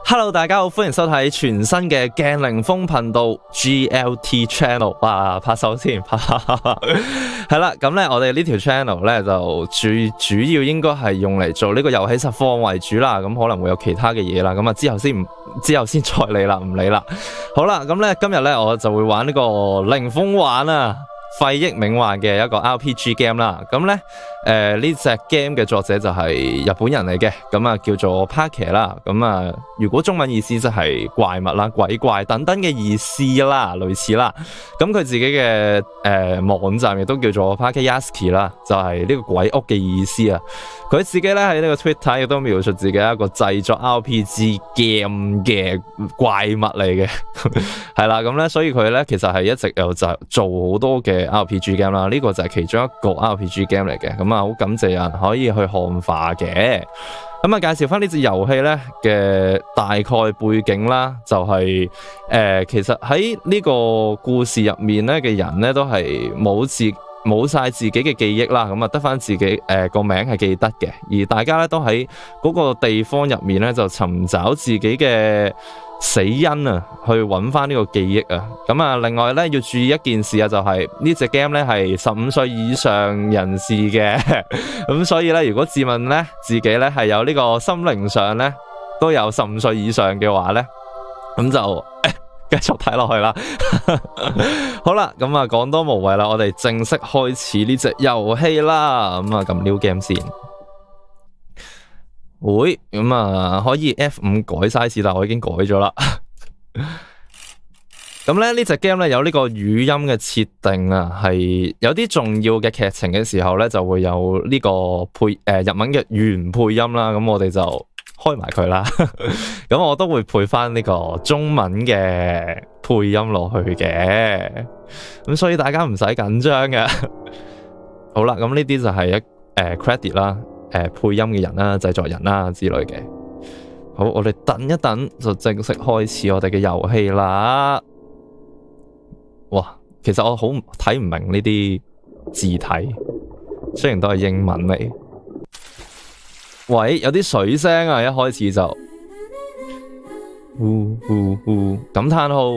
Hello， 大家好，歡迎收睇全新嘅鏡靈風頻道 GLT Channel。哇，拍手先，係啦，咁咧我哋呢條 channel 咧就最主要應該係用嚟做呢個遊戲實況為主啦，咁可能會有其他嘅嘢啦，咁啊之後先再嚟啦，唔理啦。好啦，咁咧今日咧我就會玩呢個靈風玩啊，廢憶冥幻嘅一個 RPG game 啦。咁咧呢隻 game 嘅作者就係日本人嚟嘅，咁啊叫做 Pake 啦。咁啊如果中文意思就係怪物啦、鬼怪等等嘅意思啦，類似啦。咁佢自己嘅網站亦都叫做 Pakeyasuki 啦，就係呢個鬼屋嘅意思啊。佢自己咧喺呢個 Twitter 亦都描述自己一個製作 RPG game 嘅怪物嚟嘅，係啦。咁咧所以佢咧其實係一直有就做好多嘅 RPG game 啦，呢個就係其中一個 RPG game 嚟嘅。咁啊好感謝有人可以去漢化嘅。咁啊，介紹翻呢隻遊戲咧嘅大概背景啦，就係其實喺呢個故事入面咧嘅人咧都係冇晒自己嘅記憶啦，咁啊得翻自己個名係記得嘅，而大家咧都喺嗰個地方入面咧就尋找自己嘅死因啊，去揾翻呢個記憶啊。咁啊，另外咧要注意一件事啊，就係呢隻 game 咧係15歲以上人士嘅，咁所以咧如果自問咧自己咧係有呢個心靈上咧都有15歲以上嘅話咧，咁就繼續睇落去啦。好啦，咁啊講多無謂啦，我哋正式開始呢隻遊戲啦。咁啊撳 New Game 先。會咁啊，可以 F5 改 size， 但我已經改咗啦。咁咧呢隻 game 咧有呢個語音嘅設定啊，係有啲重要嘅劇情嘅時候咧就會有呢個日文嘅原配音啦。咁我哋就開埋佢啦。咁我都會配翻呢個中文嘅配音落去嘅。咁所以大家唔使緊張嘅。好啦，咁呢啲就係credit 啦。配音嘅人啦、製作人啦之類嘅。好，我哋等一等就正式開始我哋嘅遊戲啦。哇，其實我好睇唔明呢啲字體，雖然都係英文嚟。喂，有啲水聲啊！一開始就感嘆號。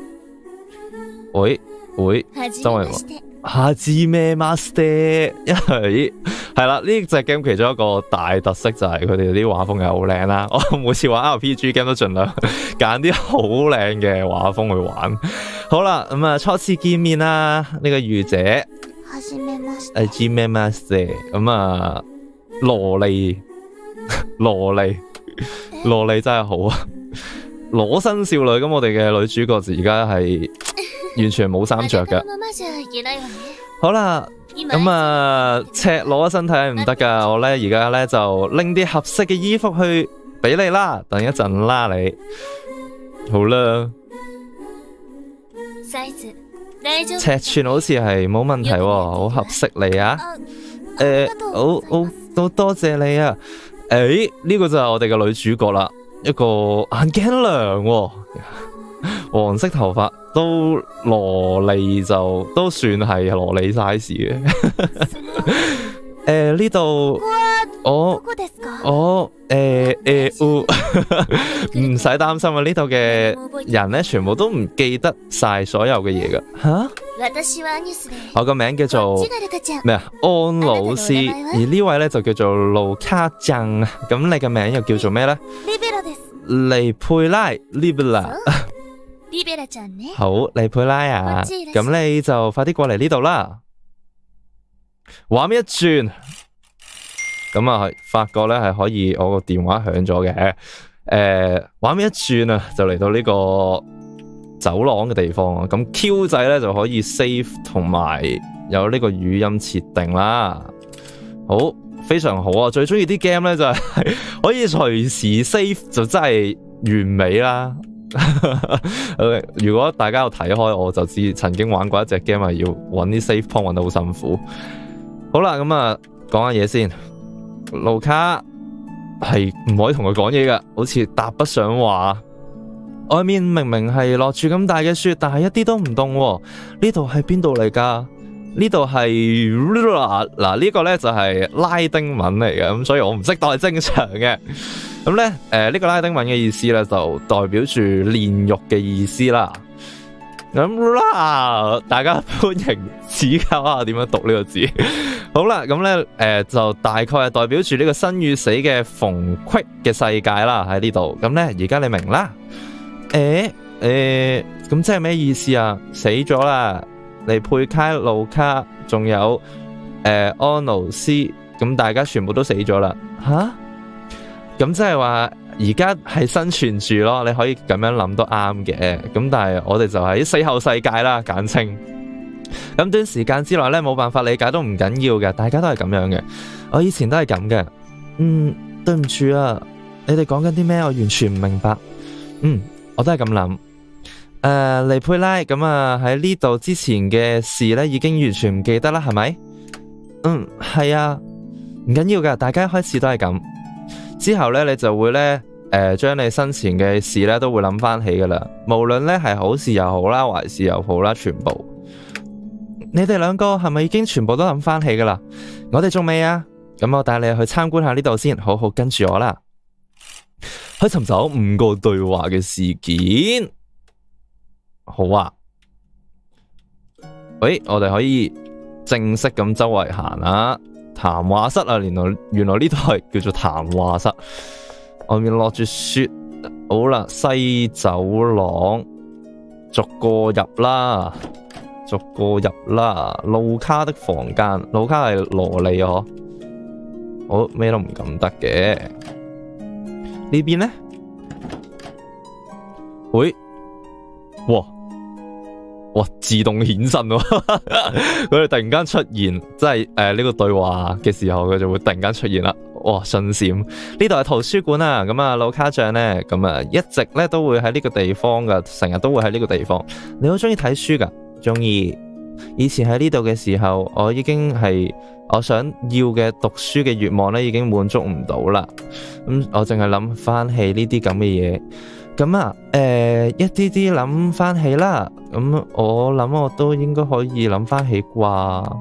喂，周圍話哈茲咩 master， 因為係啦，呢隻 game 其中一個大特色就係佢哋啲畫風又好靚啦。我每次玩 RPG game 都盡量揀啲好靚嘅畫風去玩。好啦，咁啊初次見面啦，呢個御姐哈茲咩 master， 咁啊蘿莉真係好啊，裸身少女。咁我哋嘅女主角而家係完全冇衫着㗎。好啦，咁啊赤裸身體係唔得噶，我咧而家咧就拎啲合適嘅衣服去俾你啦，等一陣啦你。好啦，尺寸好似係冇問題喎，好合適你啊。好多謝你啊。呢個就係我哋嘅女主角啦，一個眼鏡娘喎，黃色頭髮，都蘿莉就都算係蘿莉 size 嘅。呢度唔使擔心啊，呢度嘅人咧全部都唔記得晒所有嘅嘢噶。吓，我個名叫做咩啊？安老師，而呢位咧就叫做盧卡醬。咁你嘅名又叫做咩咧？利佩拉 Libera。好，利佩拉啊，咁你就快啲過嚟呢度啦。畫面一轉，咁啊發覺咧係可以，我個電話響咗嘅。畫面一轉啊，就嚟到呢個走廊嘅地方。咁 Q 掣咧就可以 save 同埋有呢個語音設定啦。好，非常好啊！最中意啲 game 咧就係可以隨時 save， 就真係完美啦。Okay， 如果大家有睇開，我就知曾經玩過一隻 game 係要揾啲 save point 揾得好辛苦。好啦，咁啊講下嘢先。盧卡係唔可以同佢講嘢噶，好似搭不上話。外面明明係落住咁大嘅雪，但係一啲都唔凍。呢度係邊度嚟噶？呢度係嗱，呢個咧就係拉丁文嚟嘅，咁所以我唔識當係正常嘅。 咁咧，呢個拉丁文嘅意思咧就代表住煉獄嘅意思啦。咁啦，大家歡迎指教下點樣讀呢個字。好啦，咁咧，就大概係代表住呢個生與死嘅縫隙嘅世界啦，喺呢度。咁咧，而家你明啦？咁即係咩意思啊？死咗啦，尼佩卡、路卡，仲有安奴斯，咁大家全部都死咗啦。吓？咁即係話而家係生存住咯，你可以咁樣諗都啱嘅。咁但係我哋就喺死後世界啦，簡稱。咁短時間之內咧，冇辦法理解都唔緊要嘅，大家都係咁樣嘅。我以前都係咁嘅。對唔住啊，你哋講緊啲咩？我完全唔明白。我都係咁諗。尼佩拉，咁啊喺呢度之前嘅事咧，已經完全唔記得啦，係咪？係啊，唔緊要噶，大家一開始都係咁。之後咧，你就會咧，將你生前嘅事咧，都會諗翻起噶啦。無論咧係好事又好啦，壞事又好啦，全部。你哋兩個係咪已經全部都諗翻起噶啦？我哋仲未啊？咁我帶你去參觀下呢度先，好好跟住我啦。去尋找5個對話嘅事件。好啊。喂，我哋可以正式咁周圍行啊。談話室啊，原來呢度係叫做談話室。外面落住雪。好啦，西走廊，逐個入啦。路卡的房間，路卡係蘿莉啊，我咩都唔敢得嘅。呢邊呢？喂，哇！自動顯身喎，佢哋突然間出現，即係呢個對話嘅時候，佢就會突然間出現啦。哇！瞬閃，呢度係圖書館啊！咁啊，路卡醬呢，咁啊一直咧都會喺呢個地方噶，成日都會喺呢個地方。你好中意睇書噶？中意。以前喺呢度嘅時候，我已經係我想要嘅讀書嘅願望咧，已經滿足唔到啦。我淨係諗翻起呢啲咁嘅嘢。咁啊，一啲啲諗翻起啦。咁我諗我都應該可以諗翻起啩。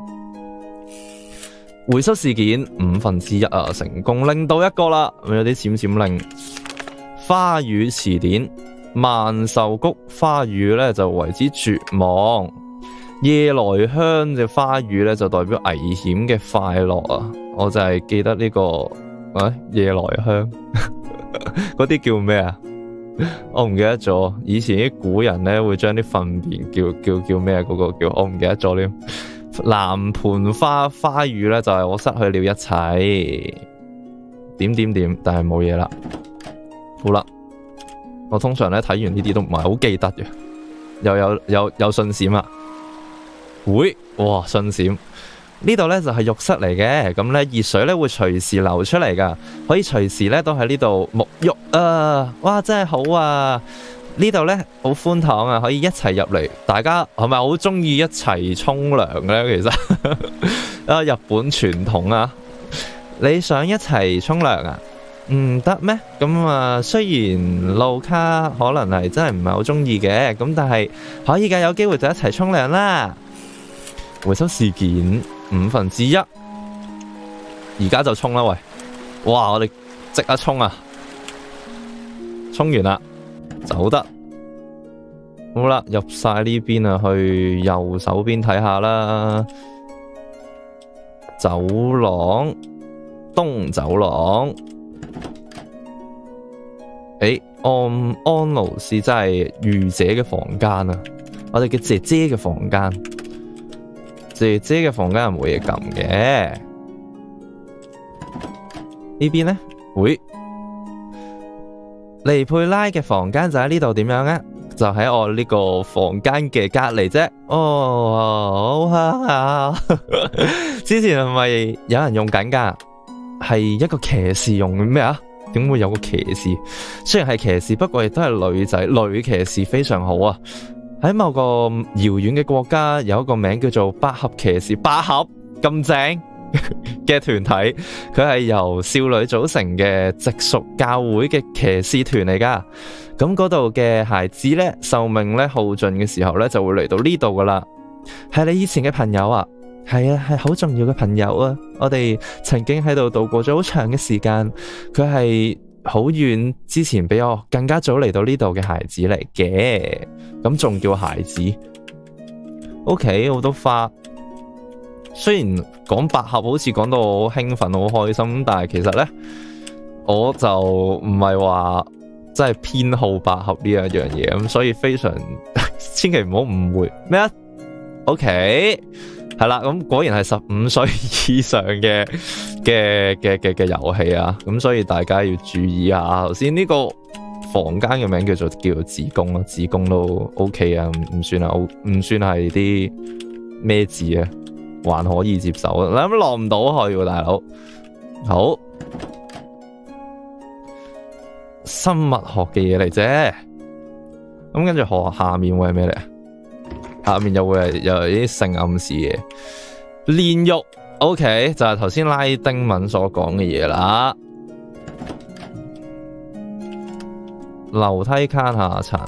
回收事件1/5啊，成功拎到一個啦。有啲閃閃令。花語詞典，萬壽菊花語咧就為之絕望。夜來香嘅花語咧就代表危險嘅快樂啊！我就係記得呢個夜來香嗰啲叫咩啊？我唔記得咗。以前啲古人咧會將啲糞便叫咩啊？嗰個叫我唔記得咗添。南盤花語咧就係我失去了一切。點，但係冇嘢啦。好啦，我通常咧睇完呢啲都唔係好記得嘅。又有信閃啊！會，哇！瞬閃呢度咧就係浴室嚟嘅，咁咧熱水咧會隨時流出嚟噶，可以隨時咧都喺呢度沐浴啊！哇，真係好啊！呢度咧好寬敞啊，可以一齊入嚟。大家係咪好中意一齊沖涼咧？其實日本傳統啊，你想一齊沖涼啊？唔得咩？咁啊，雖然路卡可能係真係唔係好中意嘅，咁但係可以噶，有機會就一齊沖涼啦。回收事件1/5，而家就沖啦喂！哇，我哋即刻沖啊！沖完啦，走得好啦，入晒呢邊啊，去右手邊睇下啦。走廊，東走廊。安奴斯真係御姐嘅房間啊！我哋嘅姐姐嘅房間。姐姐嘅房間係冇嘢撳嘅。呢邊呢？會尼佩拉嘅房間就喺呢度，點樣啊？就喺我呢個房間嘅隔籬啫。哦，好啊！之前係咪有人用緊噶？係一個騎士用嘅咩啊？點會有個騎士？雖然係騎士，不過亦都係女仔，女騎士非常好啊！喺某個遙遠嘅國家，有一個名叫做百合騎士，百合咁正嘅團體，佢係由少女組成嘅直屬教會嘅騎士團嚟噶。咁嗰度嘅孩子咧，壽命咧耗盡嘅時候咧，就會嚟到呢度噶啦。係你以前嘅朋友啊？係啊，係好重要嘅朋友啊！我哋曾經喺度度過咗好長嘅時間。佢係好遠之前比我更加早嚟到呢度嘅孩子嚟嘅，咁仲叫孩子。OK， 好多花。雖然講百合好似講到好興奮、好開心，但係其實呢，我就唔係話真係偏好百合呢一樣嘢，咁所以非常千祈唔好誤會咩啊 ？OK， 係啦，咁果然係15歲以上嘅遊戲啊，咁所以大家要注意下。頭先呢個房間嘅名叫做子宮咯，子宮都 OK 啊，唔算係啲咩字啊。還可以接受，你諗落唔到去喎，大佬。好，生物學嘅嘢嚟啫。咁跟住下面會係咩咧？下面又會係有啲性暗示嘅煉獄。OK， 就係頭先拉丁文所講嘅嘢啦。樓梯卡下層，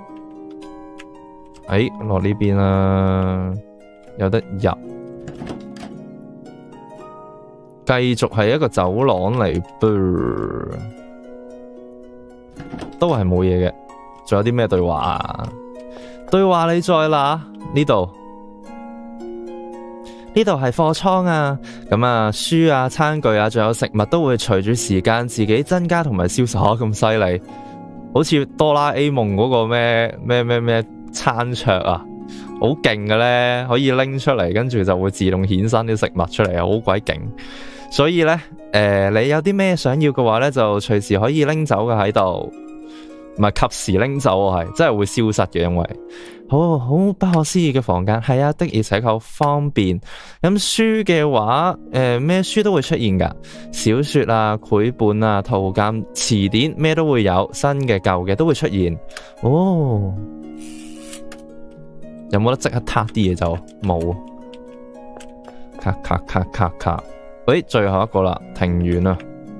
落呢邊啦，有得入。繼續係一個走廊嚟，都係冇嘢嘅。仲有啲咩對話啊？對話你在哪？呢度係貨倉啊！咁啊，書啊、餐具啊，仲有食物都會隨住時間自己增加同埋消失，咁犀利，好似哆啦 A 夢嗰個咩餐桌啊，好勁嘅咧，可以拎出嚟，跟住就會自動衍生啲食物出嚟，好鬼勁。所以咧，你有啲咩想要嘅話咧，就隨時可以拎走嘅喺度，唔係及時拎走係，真係會消失嘅，因為好不可思議嘅房間，係啊，的而且確好方便。咁書嘅話，咩書都會出現噶，小說啊、繪本啊、圖鑑、詞典，咩都會有，新嘅、舊嘅都會出現。哦，有冇得即刻撻啲嘢就冇？咔。最後一個啦，庭園啦，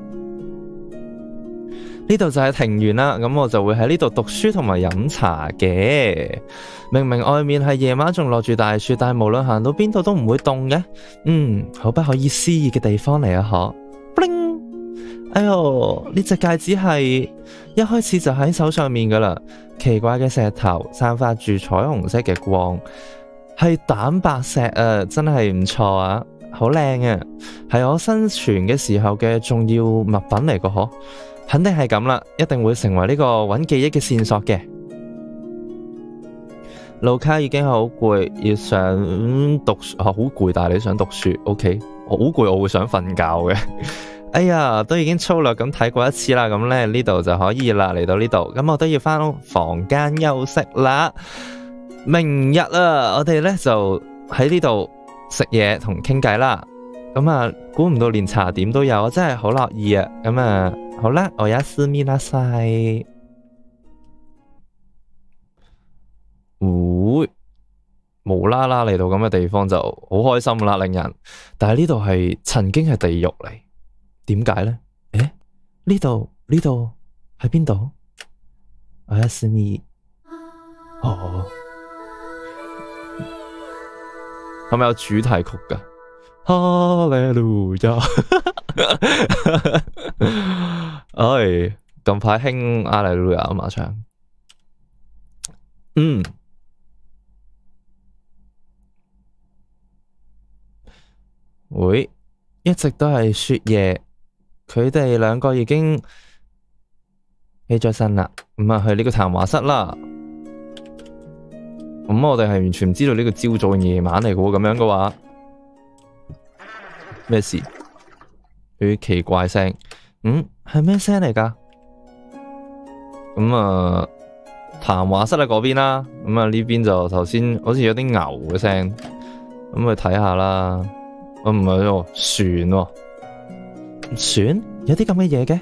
呢度就係庭園啦。咁我就會喺呢度讀書同埋飲茶嘅。明明外面係夜晚仲落住大雪，但係無論行到邊度都唔會凍嘅。好不可以思議嘅地方嚟啊！bling， 哎喲，呢隻戒指係一開始就喺手上面噶啦。奇怪嘅石頭散發住彩虹色嘅光，係蛋白石啊，真係唔錯啊！好靚啊，係我生存嘅時候嘅重要物品嚟個嗬，肯定係咁啦，一定會成為呢個揾記憶嘅線索嘅。路卡已經好攰，要想讀書，好攰，但係你想讀書 ，OK， 好攰，我會想瞓覺嘅。哎呀，都已經粗略咁睇過一次啦，咁咧呢度就可以啦，嚟到呢度，咁我都要翻房間休息啦。明日啊，我哋咧就喺呢度食嘢同傾偈啦，咁啊，估唔到連茶點都有，我真係好樂意啊！咁啊，好啦，我やすみなさい。會無啦啦嚟到咁嘅地方就好開心啦，令人。但係呢度係曾經係地獄嚟，點解呢？呢度喺邊度？我やすみ。係咪有主題曲噶？哈利路亞！哎，近排興哈利路亞啊嘛唱。會一直都係雪夜，佢哋兩個已經起咗身啦。咁啊，去呢個談話室啦。咁我哋係完全唔知道呢個朝早夜晚嚟嘅喎，咁樣嘅話咩事？有啲奇怪聲，係咩聲嚟噶？咁啊，談話室喺嗰邊啦，咁啊呢邊就頭先好似有啲牛嘅聲，咁去睇下啦。唔係喎，船喎，船有啲咁嘅嘢嘅，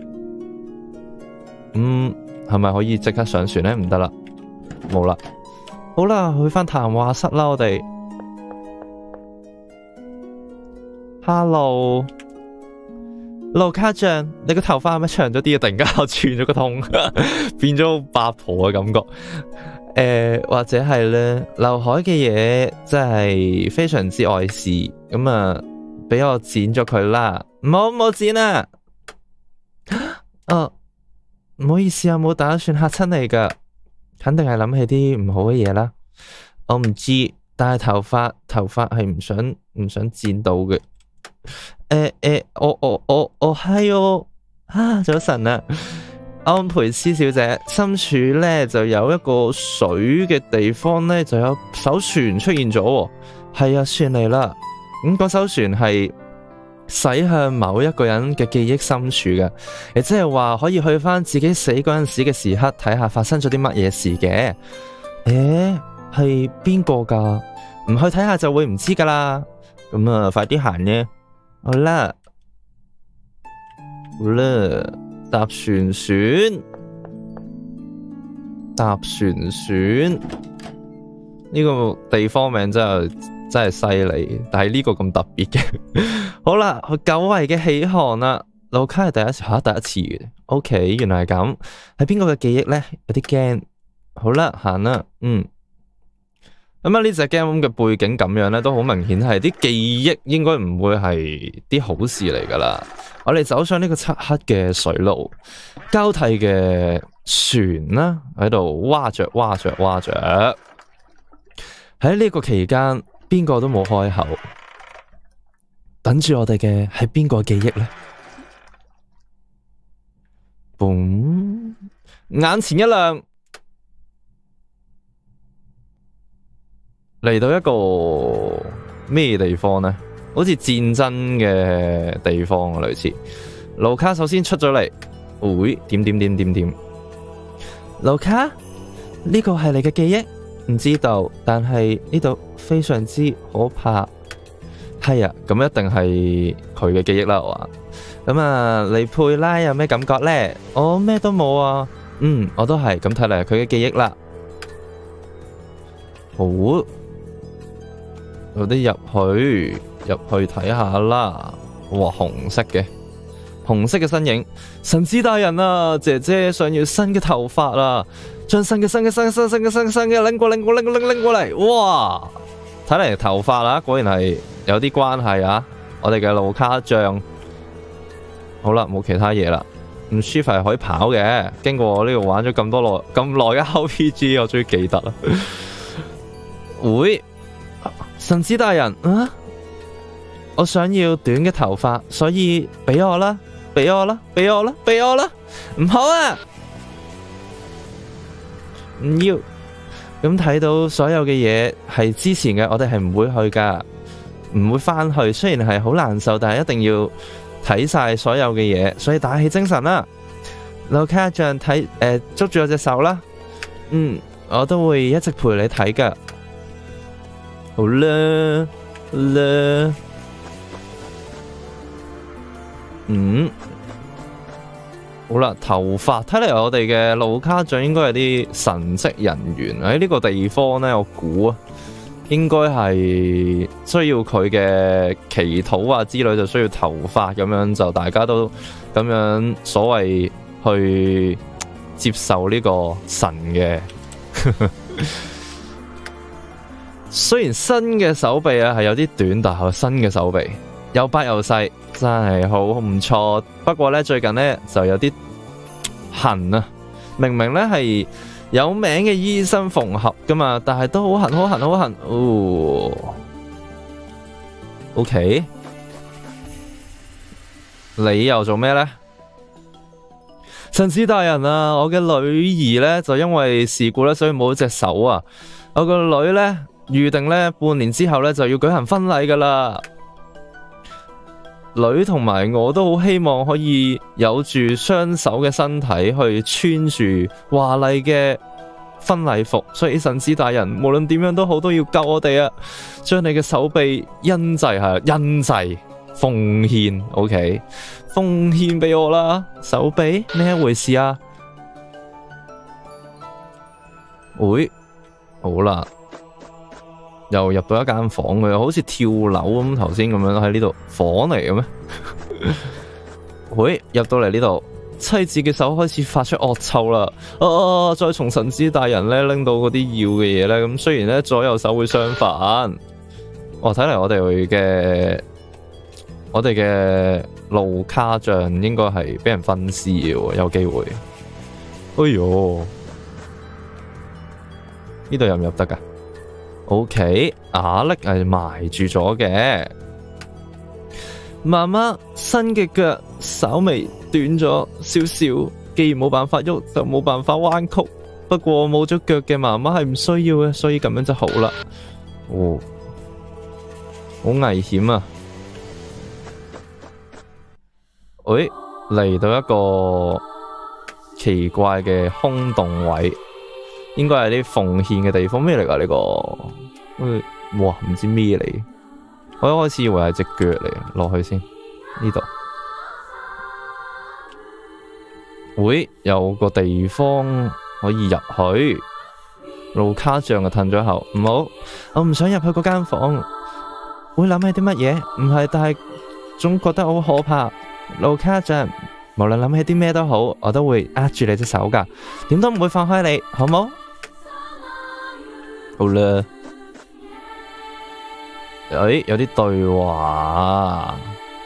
係咪可以即刻上船咧？唔得啦，冇啦。好啦，去返談話室啦，我哋。Hello，盧卡醬，你個頭髮係咪長咗啲啊？突然間我串咗個通，變咗八婆嘅感覺。或者係咧，劉海嘅嘢真係非常之礙事，咁啊，俾我剪咗佢啦。唔好剪啊！ 唔好意思啊，冇打算嚇親你噶，肯定係諗起啲唔好嘅嘢啦。我唔知，但係頭髮係唔想剪到嘅。我係哦，早晨啊，安培斯小姐，深處咧就有一個水嘅地方咧，就有艘船出現咗。係啊，船嚟啦。嗰艘船係駛向某一個人嘅記憶深處嘅，亦即係話可以去翻自己死嗰陣時嘅時刻，睇下發生咗啲乜嘢事嘅。係邊個噶？唔去睇下就會唔知噶啦。咁啊，快啲行呢。好啦，搭船，呢個地方名真係犀利，但係呢個咁特別嘅。好啦，久違嘅起航啦，路卡係第一次嘅。OK， 原來係咁，係邊個嘅記憶呢？有啲驚。好啦，行啦，咁啊呢隻 game 嘅背景咁樣呢，都好明顯係啲記憶，應該唔會係啲好事嚟噶啦。我哋走上呢個漆黑嘅水路，交替嘅船啦，喺度划着。喺呢個期間，邊個都冇開口，等住我哋嘅係邊個記憶呢？嘣！眼前一亮，嚟到一個咩地方呢？好似戰爭嘅地方啊，類似。盧卡首先出咗嚟，點？盧卡，呢個係你嘅記憶？唔知道，但係呢度非常之可怕。係啊，咁一定係佢嘅記憶啦，我話。咁啊，尼佩拉有咩感覺呢？我咩都冇啊。我都係。咁睇嚟係佢嘅記憶啦。好，有啲入去睇下啦。哇，紅色嘅身影，神子大人啊！姐姐想要新嘅頭髮啊！將新嘅拎過嚟，哇！睇嚟頭髮啊，果然係有啲關係啊！我哋嘅路卡醬，好啦，冇其他嘢啦。唔舒服係可以跑嘅，經過我呢度玩咗咁耐嘅 RPG，我終於記得啦。會，神子大人啊！我想要短嘅頭髮，所以俾我啦！唔好啊！唔要。咁睇到所有嘅嘢係之前嘅，我哋係唔會去噶，唔會翻去。雖然係好難受，但係一定要睇晒所有嘅嘢，所以打起精神啦。路卡醬捉住我隻手啦。我都會一直陪你睇噶。好啦。好啦，頭髮睇嚟，我哋嘅路卡醬應該係啲神職人員喺呢個地方呢，我估啊，應該係需要佢嘅祈禱啊之類，就需要頭髮咁樣，就大家都咁樣所謂去接受呢個神嘅。雖然新嘅手臂啊係有啲短，但係新嘅手臂又白又細，真係好唔錯。不過呢，最近呢就有啲痕啊，明明呢係有名嘅醫生縫合噶嘛，但係都好痕。OK， 你又做咩呢？神子大人啊，我嘅女兒呢就因為事故呢，所以冇咗隻手啊。我個女呢預定呢半年之後呢就要舉行婚禮噶啦。女同埋我都好希望可以有住雙手嘅身體去穿住華麗嘅婚禮服，所以神子大人無論點樣都好都要救我哋啊！將你嘅手臂印製奉獻 ，OK， 奉獻俾我啦！手臂咩一回事啊？會好啦。又入到一間房，佢又好似跳樓咁，頭先咁樣喺呢度房嚟嘅咩？喂，入到嚟呢度，妻子嘅手開始發出惡臭啦！再從神子大人咧拎到嗰啲要嘅嘢咧，咁雖然咧左右手會相反，睇嚟我哋嘅盧卡醬應該係俾人分屍嘅，有機會。哎喲，呢度入唔入得噶 ？OK，瓦礫係埋住咗嘅。媽媽新嘅腳稍微短咗少少，既然冇辦法喐，就冇辦法彎曲。不過冇咗腳嘅媽媽係唔需要嘅，所以咁樣就好啦。哦，好危險啊！誒，嚟到一個奇怪嘅空洞位，應該係啲奉獻嘅地方。咩嚟噶呢個？哇，唔知咩嚟。我一開始以為係隻腳嚟，落去先呢度。會有個地方可以入去。盧卡醬就褪咗後，唔好，我唔想入去嗰間房。會諗起啲乜嘢？唔係，但係總覺得好可怕。盧卡醬，無論諗起啲咩都好，我都會握住你隻手噶，點都唔會放開你，好冇？好啦，有啲對話。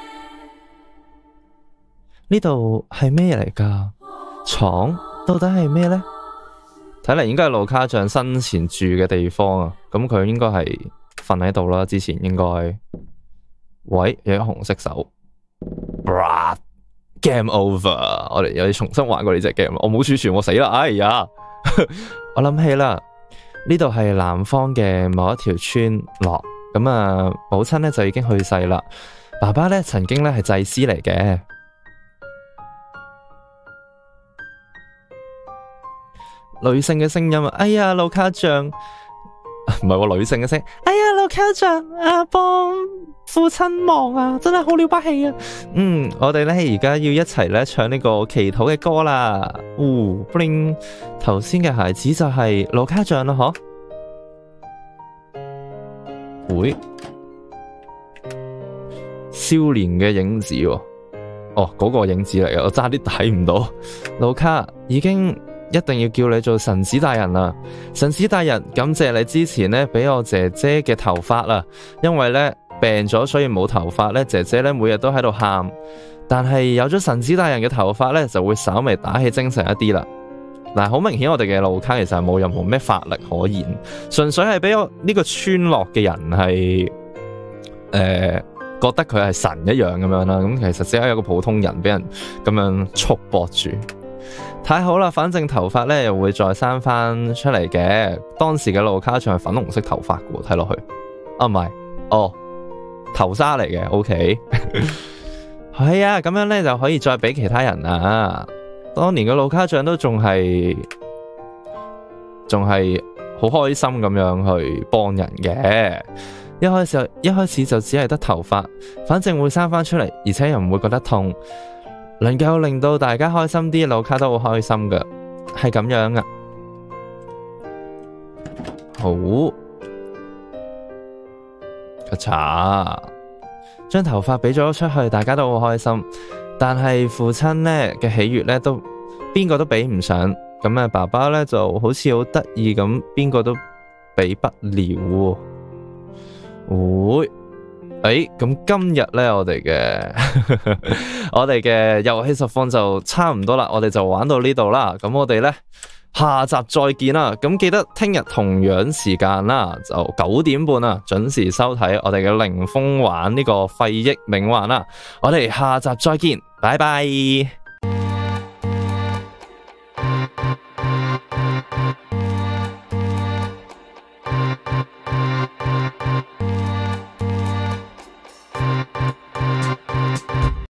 呢度係咩嚟噶？床到底係咩呢？睇嚟應該係盧卡醬生前住嘅地方啊，咁佢應該係瞓喺度啦。之前應該，喂，有啲紅色手。Game over， 我哋有啲重新玩過呢隻 game， 我冇儲存，我死啦！哎呀，我諗起啦，呢度係南方嘅某一條村落，咁啊，母親呢就已經去世啦，爸爸呢曾經呢係祭司嚟嘅。女性嘅聲音啊，哎呀，盧卡醬，唔係喎，女性嘅聲，哎呀，盧卡醬啊，幫父親忙啊，真係好了不起啊！我哋咧而家要一齊咧唱呢個祈禱嘅歌啦。bling， 頭先嘅孩子就係盧卡醬啦，嗬？會少年嘅影子喎，哦，嗰個影子嚟嘅，我差啲睇唔到。盧卡已經。一定要叫你做神子大人啦！神子大人，感謝你之前呢俾我姐姐嘅頭髮啦，因為呢病咗所以冇頭髮呢，姐姐呢每日都喺度喊，但係有咗神子大人嘅頭髮呢，就會稍微打起精神一啲啦。嗱，好明顯我哋嘅盧卡其實係冇任何咩法力可言，純粹係俾我呢個村落嘅人係覺得佢係神一樣咁樣啦。咁其實只係一個普通人俾人咁樣束縛住。太好啦，反正頭髮咧又會再生翻出嚟嘅。當時嘅盧卡醬係粉紅色頭髮嘅，睇落去。啊，唔係，哦，頭紗嚟嘅。OK， 係啊，咁樣咧就可以再俾其他人啊。當年嘅盧卡醬都仲係好開心咁樣去幫人嘅。一開始就只係得頭髮，反正會生翻出嚟，而且又唔會覺得痛。能夠令到大家開心啲，盧卡都好開心噶，係咁樣啊。好，咔嚓，將頭髮俾咗出去，大家都好開心。但係父親呢嘅喜悅呢，都邊個都比唔上。咁啊，爸爸呢就好似好得意咁，邊個都比不了。會。咁今日呢，我哋嘅遊戲實況就差唔多啦，我哋就玩到呢度啦。咁我哋呢，下集再見啦。咁記得聽日同樣時間啦，就9點半啊，準時收睇我哋嘅凌風玩呢個廢億冥幻啦。我哋下集再見，拜拜。